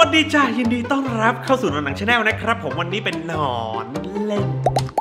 ดีจ้ายินดีต้อนรับเข้าสู่หนังชาแนลนะครับผมวันนี้เป็นหนอนเล่น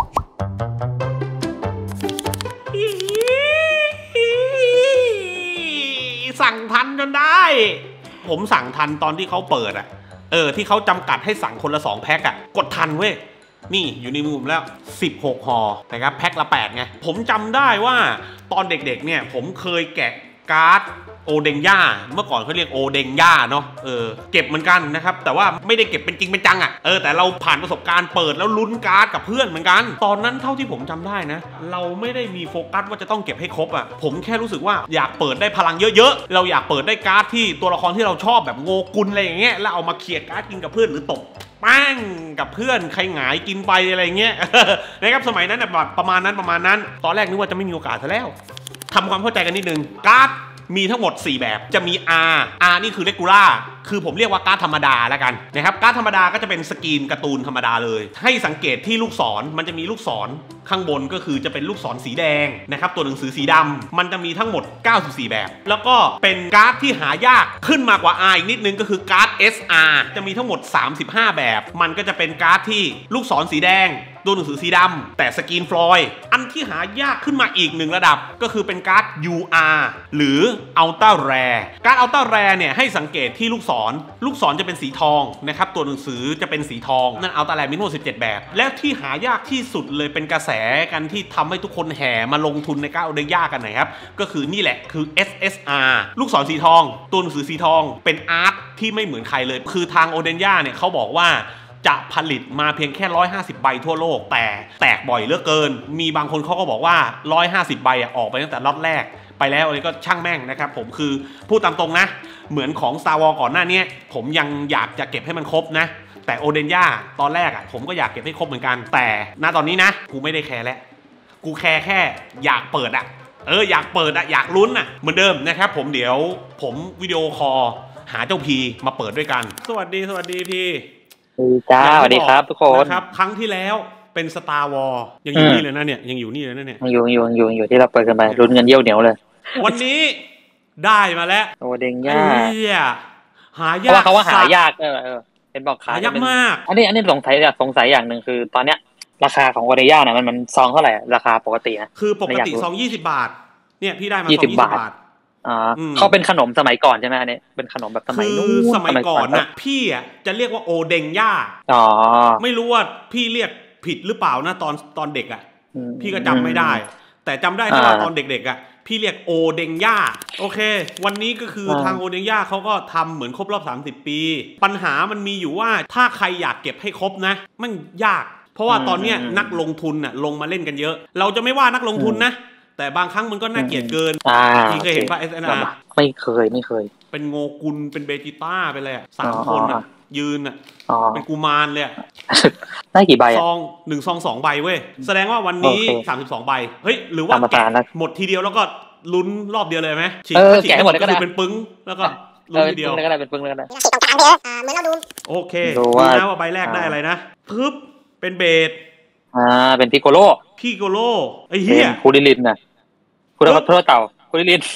สั่งทันจนได้ผมสั่งทันตอนที่เขาเปิดที่เขาจำกัดให้สั่งคนละ2แพ็คกดทันเว้ยนี่อยู่ในมือผมแล้ว16ห่อนะครับแพ็คละ8ไงผมจำได้ว่าตอนเด็กๆเนี่ยผมเคยแกะการ์ดโอเดงย่าเมื่อก่อนเขาเรียกโอเดงย่าเนาะเก็บเหมือนกันนะครับแต่ว่าไม่ได้เก็บเป็นจริงเป็นจังแต่เราผ่านประสบการณ์เปิดแล้วลุ้นการ์ดกับเพื่อนเหมือนกันตอนนั้นเท่าที่ผมจำได้นะเราไม่ได้มีโฟกัสว่าจะต้องเก็บให้ครบผมแค่รู้สึกว่าอยากเปิดได้พลังเยอะๆเราอยากเปิดได้การ์ดที่ตัวละครที่เราชอบแบบโงกุลอะไรอย่างเงี้ยแล้วเอามาเขี่ยการ์ดกินกับเพื่อนหรือตบปั้งกับเพื่อนใครหงายกินไปอะไรเงี้ยนะครับสมัยนั้นแบบประมาณนั้นตอนแรกนึกว่าจะไม่มีโอกาสซะแล้วทำความเข้าใจกันนิดนึงการ์ดมีทั้งหมด4แบบจะมี R นี่คือ Regular คือผมเรียกว่าการ์ดธรรมดาแล้วกันนะครับการ์ดธรรมดาก็จะเป็นสกรีนการ์ตูนธรรมดาเลยให้สังเกตที่ลูกศรมันจะมีลูกศรข้างบนก็คือจะเป็นลูกศรสีแดงนะครับตัวหนังสือสีดำมันจะมีทั้งหมด94แบบแล้วก็เป็นการ์ดที่หายากขึ้นมากว่า R อีกนิดนึงก็คือการ์ด SR จะมีทั้งหมด35แบบมันก็จะเป็นการ์ดที่ลูกศรสีแดงตัวหนังสือสีดำแต่สกรีนฟลอยด์อันที่หายากขึ้นมาอีก1ระดับก็คือเป็นการ์ด UR หรือ Ultra Rare การ์ด Ultra Rare เนี่ยให้สังเกตที่ลูกศรจะเป็นสีทองนะครับตัวหนังสือจะเป็นสีทองนั่น Ultra Rare มีทั้งหมด17แบบและที่หายากที่สุดเลยเป็นกระแสกันที่ทำให้ทุกคนแห่มาลงทุนในการ์ดเอาได้ยากกันนะครับก็คือนี่แหละคือ SSR ลูกศรสีทองตัวหนังสือสีทองเป็นอาร์ตที่ไม่เหมือนใครเลยคือทางโอเดนย่าเนี่ยเขาบอกว่าจะผลิตมาเพียงแค่150ใบทั่วโลกแต่แตกบ่อยเหลือเกินมีบางคนเขาก็บอกว่า150ใบออกไปตั้งแต่ล็อตแรกไปแล้วอะไรก็ช่างแม่งนะครับผมคือพูดตามตรงนะเหมือนของ Star Wars ก่อนหน้านี้ผมยังอยากจะเก็บให้มันครบนะแต่โอเดนย่าตอนแรกผมก็อยากเก็บให้ครบเหมือนกันแต่ณตอนนี้นะกูไม่ได้แคร์แล้วกูแค่อยากเปิดอยากเปิดอยากลุ้นเหมือนเดิมนะครับผมเดี๋ยวผมวิดีโอคอลหาเจ้าพีมาเปิดด้วยกันสวัสดีพี่จ้าสวัสดีครับทุกคนนะครับครั้งที่แล้วเป็น Star Wars ยังอยู่นี่เลยนะเนี่ยยังอยู่นี่เลยนะเนี่ยอยู่ที่เราเปิดกันไปลุ้นเงินเยี่ยวเหนียวเลยวันนี้ได้มาแล้วโอเดงย่าหายากเพราะว่าเขาว่าหายากเห็นบอกหายากมากอันนี้สงสัยอย่างหนึ่งคือตอนเนี้ยราคาของโอเดงย่าเนี่ยมันซองเท่าไหร่ราคาปกตินะคือปกติซอง20 บาทเนี่ยพี่ได้มาซอง20 บาทเขาเป็นขนมสมัยก่อนใช่ไหมอันนี้เป็นขนมแบบสมัยนู้นสมัยก่อนพี่จะเรียกว่าโอเดงย่าไม่รู้ว่าพี่เรียกผิดหรือเปล่านะตอนเด็กพี่ก็จำไม่ได้แต่จำได้ว่าตอนเด็กๆพี่เรียกโอเดงย่าโอเควันนี้ก็คือทางโอเดงย่าเขาก็ทำเหมือนครบรอบ30 ปีปัญหามันมีอยู่ว่าถ้าใครอยากเก็บให้ครบนะมันยากเพราะว่าตอนนี้นักลงทุนลงมาเล่นกันเยอะเราจะไม่ว่านักลงทุนนะแต่บางครั้งมันก็น่าเกลียดเกินพี่เคยเห็นป่ะ SNR ไม่เคยเป็นโงกุลเป็นเบจิต้าไปเลย3 คนยืนเป็นกุมารเลยได้กี่ใบซอง1ซอง2ใบเว้ยแสดงว่าวันนี้32ใบเฮ้ยหรือว่าแกะหมดทีเดียวแล้วก็ลุ้นรอบเดียวเลยไหมแกะหมดก็คือเป็นปึ้งแล้วก็ลุ้นทีเดียวก็ได้เป็นปึ้งก็ได้เหมือนเราดูโอเคดูนะว่าใบแรกได้อะไรนะปึ๊บเป็นเบสเป็นพิโกโลไอ้เหี้ยคูริลินนะคูริเต่าคูริลิน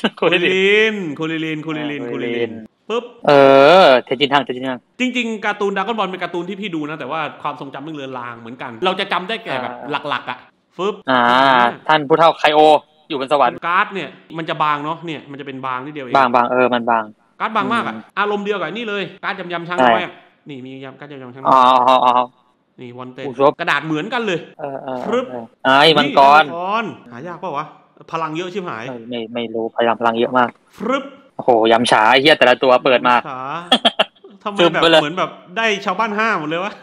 ปึ๊บเทจินทังจริงๆการ์ตูนดราก้อนบอลเป็นการ์ตูนที่พี่ดูนะแต่ว่าความทรงจำเลือนลางเหมือนกันเราจะจำได้แก่แบบหลักๆปึ๊บท่านผู้เฒ่าไคโออยู่บนสวรรค์การ์ดเนี่ยมันจะบางเนาะเนี่ยมันจะเป็นบางนิดเดียวเองบางมันบางการ์ดบางมากอารมณ์เดียวกับนี่เลยการ์ดยำช้างน้อยนี่มีการ์ดยำช้างน้อยนี่วันเต็มกระดาษเหมือนกันเลยปึ๊บมังกรหายากเปล่าวะพลังเยอะชิบหายไม่รู้พลังเยอะมากปึ๊บโอ้โหยำฉาไอ้เหี้ยแต่ละตัวเปิดมาทำไมแบบเหมือนแบบได้ชาวบ้าน5หมดเลยวะ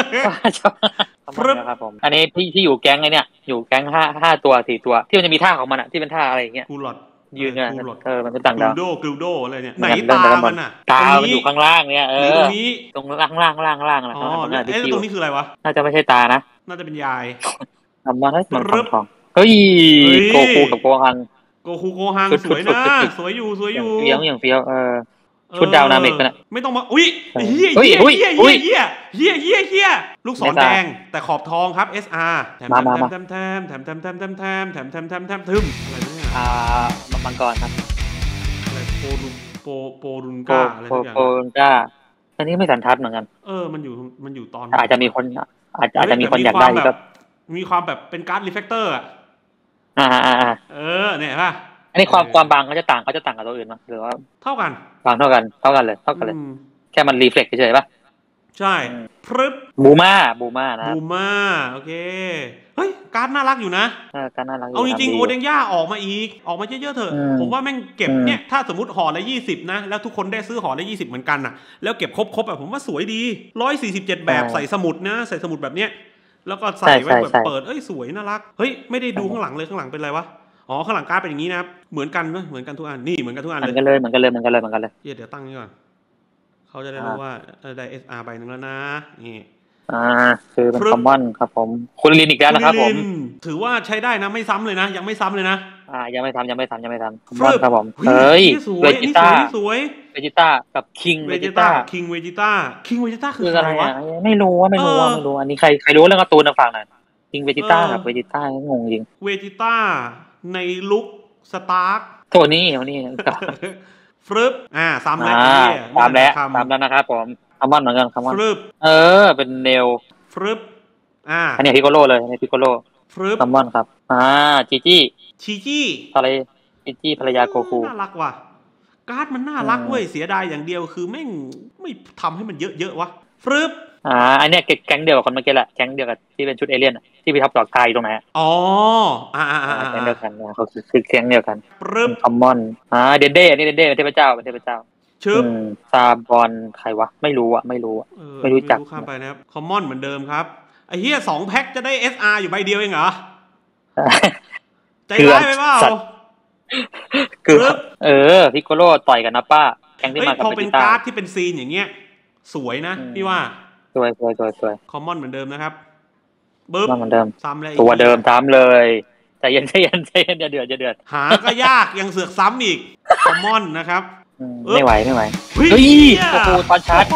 ครับผมอันนี้ที่อยู่แก๊งไอ้เนี่ยอยู่แก๊ง5ตัว4ตัวที่มันจะมีท่าของมันที่เป็นท่าอะไรอย่างเงี้ยกูหลอดยืนเนี่ยมันเป็นต่างดาวกริลโดอะไรเนี่ยไหนตามันตามันอยู่ข้างล่างเนี่ยตรงนี้ตรงล่างอ๋อแล้วตรงนี้คืออะไรวะน่าจะไม่ใช่ตานะน่าจะเป็นยายทำมาให้มันทองเฮ้ยโกคูกับโกฮังสวยนะสวยอยู่อย่างเฟี้ยวชุดดาวนาเมกนะไม่ต้องมาอุ้ยเฮียลูกศรแดงแต่ขอบทองครับ SR แถมอะไรเนี่ยมังกรครับอะไรโปรุนก้าอะไรสักอย่างโปรุนก้าอันนี้ไม่สันทัดเหมือนกันมันอยู่ตอนอาจจะมีคนอาจจะมีคนเฮ้อยากได้แต่ก็มีความแบบเป็นการ์ดรีเฟกเตอร์อ่ะ เนี่ยป่ะอันนี้ความบางเขาจะต่างกับตัวอื่นมั้ยหรือว่าเท่ากันบางเท่ากันเลยแค่มันรีเฟล็กเฉยๆป่ะใช่พรึบบูมานะบูมาโอเคเฮ้ยการ์ดน่ารักอยู่นะการน่ารักอยู่เอาจริงๆโอเดงย่าออกมาเยอะๆเถอะผมว่าแม่งเก็บเนี่ยถ้าสมมติห่อละ20นะแล้วทุกคนได้ซื้อห่อละ20เหมือนกันน่ะแล้วเก็บครบผมว่าสวยดี147แบบใส่สมุดนะใส่สมุดแบบเนี้ยแล้วก็ใส่ไว้แบบเปิดสวยน่ารักเฮ้ยไม่ได้ดูข้างหลังเลยข้างหลังเป็นไรวะอ๋อข้างหลังการ์ดเป็นอย่างนี้นะครับเหมือนกันทุกอันนี่เหมือนกันทุกอันเลยเหมือนกันเลยเดี๋ยวตั้งนี้ก่อนเขาจะได้รู้ว่าได้ SR ใบนึงแล้วนะนี่คือเป็นคอมมอนครับผมคุณลินอีกแล้วนะครับผมถือว่าใช้ได้นะไม่ซ้ำเลยนะยังไม่ซ้ำเลยนะยังไม่ทำคอมมอนครับผมเฮ้ยเวจิต้าเวจิต้ากับคิงเวจิต้าคืออะไรวะไม่รู้อันนี้ใครรู้เรื่องการ์ตูนฝากหน่อยคิงเวจิต้ากับเวจิต้างงจริงเวจิต้าในลุคสตาร์คตัวนี้ฟรึบซ้ำแล้วตามแล้วนะครับผมคอมมอนเหมือนกันคอมมอนฟรึบเป็นเนลฟรึบอันนี้พิโกโลเลยพิโกโลฟรึบคอมมอนครับจีจี้ภรรยาโกคูน่ารักว่ะการ์ดมันน่ารักเว้ยเสียดายอย่างเดียวคือแม่งไม่ทำให้มันเยอะๆวะฟรึบอันนี้แก๊งเดียวกับคนเมื่อกี้แหละแก๊งเดียวกับที่เป็นชุดเอเลี่ยนที่พี่ท็อปดอกทายตรงไหนแก๊งเดียวกันเขาคือแก๊งเดียวกันคอมมอนเดนเด้นี่เดนเด้เป็นเทพเจ้าชื่อซาบอนใครวะไม่รู้จักข้ามไปนะครับคอมมอนเหมือนเดิมครับไอ้เหี้ย2แพ็คจะได้ SR อยู่ใบเดียวเองเหรอใจร้ายไปเปล่าคือพิโกโลต่อยกันนะป้าแก๊งที่มากับพอเป็นการ์ดที่เป็นซีนอย่างเงี้ยสวยนะพี่ว่าสวยคอมมอนเหมือนเดิมนะครับปึ๊บเหมือนเดิมซ้ำเลยตัวเดิมซ้ำเลยใจเย็นอย่าเดือดหาก็ยากยังเสือกซ้ำอีกคอมมอนนะครับไม่ไหวเฮ้ยโอ้โหตอนชาร์จ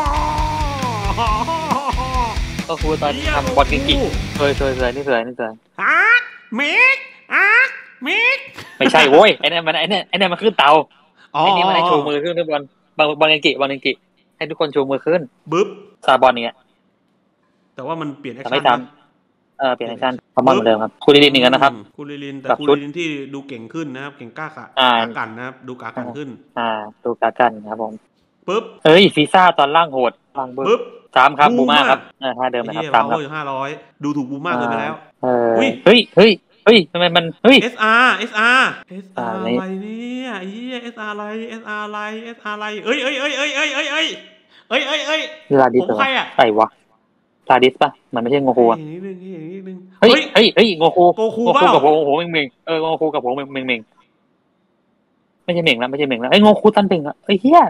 ก็คือตอนทำบอลกิงกิเคยนี่เคยเมกไม่ใช่โว้ยไอ้นั่นมันขึ้นเตาไอ้นี่มันให้ชูมือขึ้นทุกบอลกิงกิให้ทุกคนชูมือขึ้นบึ๊บซาบอนเนี่ยแต่ว่ามันเปลี่ยนแอคชั่นเปลี่ยนแอคชั่นคอมมอนเหมือนเดิมครับคูลิลินกันนะครับคูลิลินแต่คูลิลินที่ดูเก่งขึ้นนะครับเก่งกล้ากันนะครับดูกากันขึ้นดูกากันครับผมปึ๊บฟีซ่าตอนล่างโหดปึ๊บ3ครับบูมาครับ5เดิมนะครับ3ครับ 500ดูถูกบูมาเกินไปแล้วเฮ้ยทำไมมัน SR อะไรเนี่ยไอ้เหี้ย SR อะไรเอ้ยผมใครอ่ะใครวะลาดิสป่ะมันไม่ใช่โงคูอ่ะเฮ้ยโงคูกับผมโงคูเม่งโงคูกับผมเม่งไม่ใช่เม่งแล้วไอ้โงคูตันเป่งอ่ะไอ้เหี้ย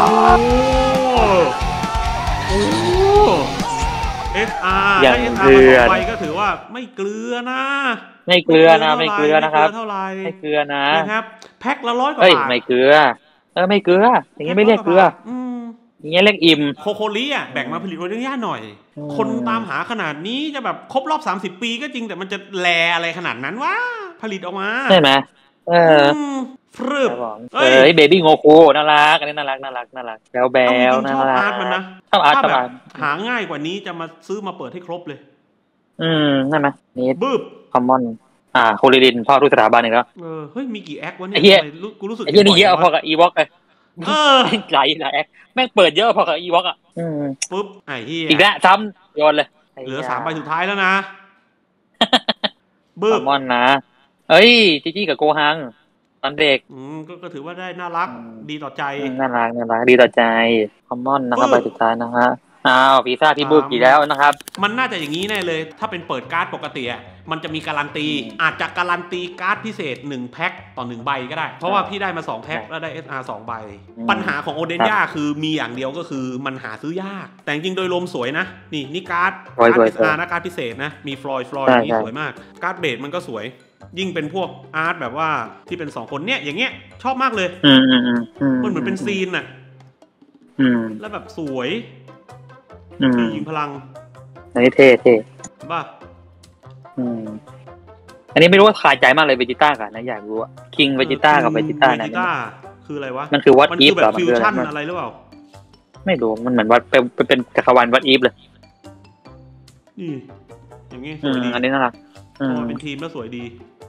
อย่างเดือดไปก็ถือว่าไม่เกลือนะไม่เกลือนะครับเท่าไหร่ไม่เกลือนะครับแพ็คละ100 กว่าบาทไม่เกลือไม่เกลืออย่างงี้ไม่เรียกเกลืออย่างเงี้ยเรียกอิ่มโคโคลิแบ่งมาผลิตโอเดงย่าหน่อยคนตามหาขนาดนี้จะแบบครบรอบ30 ปีก็จริงแต่มันจะแลอะไรขนาดนั้นวะผลิตออกมาใช่ไหมฟรึบเบบี้โงคูน่ารักอันนี้น่ารักแบลน่ารักชอบอาร์ตมันนะชอบอาร์ตหาง่ายกว่านี้จะมาซื้อมาเปิดให้ครบเลยนั่นไหมนี่บึ้บคอมมอนโคลิดินพ่อทุกสถาบันอีกแล้วเฮ้ยมีกี่แอควะเนี่ยกูรู้สึกเยอะนี่เยอะพอกับอีวอล์กเลยหลายแอคแม่งเปิดเยอะพอกับอีวอล์กปุ๊บไอ้เหี้ยอีกแล้วซ้ำโยนเลยเหลือ3 ใบสุดท้ายแล้วนะบึ้บคอมมอนนะจี้กับโกฮังตอนเด็กก็ถือว่าได้น่ารักดีต่อใจน่ารักดีต่อใจคอมมอนนะครับใบสุดท้ายนะฮะฟีซ่าที่บึ้บกี่แล้วนะครับมันน่าจะอย่างนี้แน่เลยถ้าเป็นเปิดการ์ดปกติมันจะมีการันตีอาจจะการันตีการ์ดพิเศษ1แพ็คต่อ1ใบก็ได้เพราะว่าพี่ได้มา2แพ็คแล้วได้ SR 2 ใบปัญหาของโอเดนย่าคือมีอย่างเดียวก็คือมันหาซื้อยากแต่จริงโดยรวมสวยนะนี่การ์ด SR นะการ์ดพิเศษนะมีฟลอยนี่สวยมากการ์ดเบสมันก็สวยยิ่งเป็นพวกอาร์ตแบบว่าที่เป็น2 คนเนี่ยอย่างเงี้ยชอบมากเลยมันเหมือนเป็นซีนน่ะแล้วแบบสวยยิงพลังอันนี้เท่บ้าอันนี้ไม่รู้ว่าคาใจมากเลยเวจิต้ากันนะอยากรู้อะคิงเวจิต้ากับเวจิต้าเนี่ยคืออะไรวะมันคือวัดอีฟแบบฟิวชั่นอะไรหรือเปล่าไม่รู้มันเหมือนว่าเป็นจักรวาลวัดอีฟเลยนี่อย่างงี้สวยดีอันนี้น่ารักพอเป็นทีมแล้วสวยดี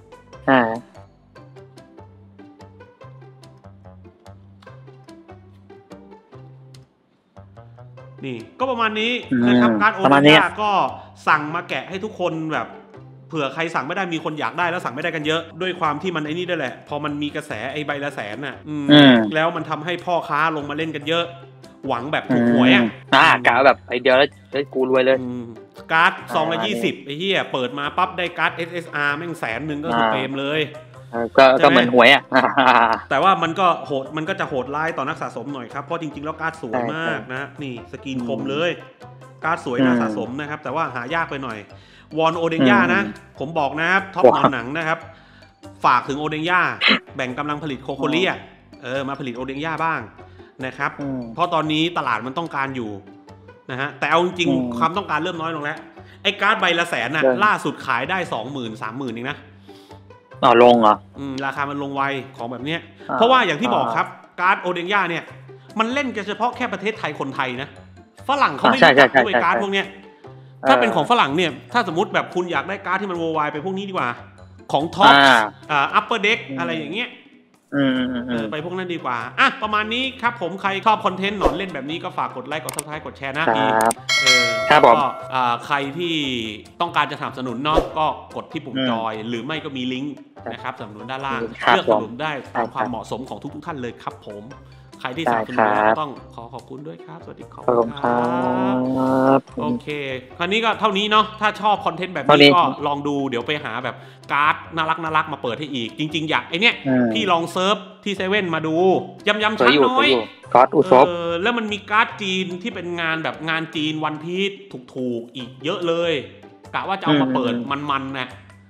นี่ก็ประมาณนี้นะครับการโอเดย่าก็สั่งมาแกะให้ทุกคนแบบเผื่อใครสั่งไม่ได้มีคนอยากได้แล้วสั่งไม่ได้กันเยอะด้วยความที่มันไอ้นี่ด้วยแหละพอมันมีกระแสไอ้ใบละแสนน่ะแล้วมันทำให้พ่อค้าลงมาเล่นกันเยอะหวังแบบถูกหวยกะแบบไอเดียวแล้วกูรวยเลยการ์ดซองละ20ไอ้เหี้ยเปิดมาปั๊บได้การ์ด SSR แม่ง100,000ก็คือเปรมเลยก็เหมือนหวยแต่ว่ามันก็โหดมันก็จะโหดร้ายต่อนักสะสมหน่อยครับเพราะจริงๆแล้วการ์ดสวยมากนะนี่สกรีนคมเลยการ์ดสวยน่าสะสมนะครับแต่ว่าหายากไปหน่อยวอนโอเดย่านะผมบอกนะครับท็อปนอนหนังนะครับฝากถึงโอเดย่าแบ่งกำลังผลิตโคโคเลียมาผลิตโอเดย่าบ้างนะครับเพราะตอนนี้ตลาดมันต้องการอยู่นะฮะแต่เอาจริงๆความต้องการเริ่มน้อยลงแล้วไอ้การ์ดใบละแสนน่ะล่าสุดขายได้ 20,000 30,000เองนะลงเหรอราคามันลงไวของแบบเนี้ยเพราะว่าอย่างที่บอกครับการ์ดโอเดย่าเนี่ยมันเล่นกันเฉพาะแค่ประเทศไทยคนไทยนะฝรั่งเขาไม่รู้จักด้วยการ์ดพวกเนี้ยถ้าเป็นของฝรั่งเนี่ยถ้าสมมติแบบคุณอยากได้การ์ดที่มัน worldwide ไปพวกนี้ดีกว่าของท็อปupper deck อะไรอย่างเงี้ยไปพวกนั้นดีกว่าประมาณนี้ครับผมใครชอบคอนเทนต์หนอนเล่นแบบนี้ก็ฝากกดไลค์กด Subscribe กดแชร์นะครับก็ใครที่ต้องการจะสนับสนุนเนาะก็กดที่ปุ่มจอยหรือไม่ก็มีลิงก์นะครับสนับสนุนด้านล่างเลือกสนับสนุนได้ตามความเหมาะสมของทุกท่านเลยครับผมใครที่สนับสนุนต้องขอบคุณด้วยครับสวัสดีครับโอเคคราวนี้ก็เท่านี้เนาะถ้าชอบคอนเทนต์แบบนี้ก็ลองดูเดี๋ยวไปหาแบบการ์ดน่ารักมาเปิดให้อีกจริงๆอยากไอเนี้ยพี่ลองเซิร์ฟที่เซเว่นมาดูย้ำชั้นน้อยการ์ดอุซบแล้วมันมีการ์ดจีนที่เป็นงานแบบงานจีนวันพีชถูกอีกเยอะเลยกะว่าจะเอามาเปิดมันๆนะ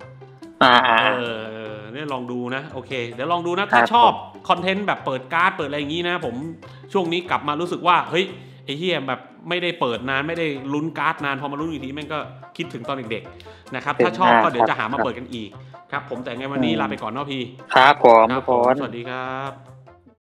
เนี่ยลองดูนะโอเคเดี๋ยวลองดูนะถ้าชอบคอนเทนต์แบบเปิดการ์ดเปิดอะไรอย่างนี้นะผมช่วงนี้กลับมารู้สึกว่าเฮ้ยไอ้เหี้ยแบบไม่ได้เปิดนานไม่ได้ลุ้นการ์ดนานพอมาลุ้นอีกทีแม่งก็คิดถึงตอนเด็กๆนะครับถ้าชอบก็เดี๋ยวจะหามาเปิดกันอีกครับผมแต่ไงวันนี้ลาไปก่อนเนาะพี่ครับผมสวัสดีครับ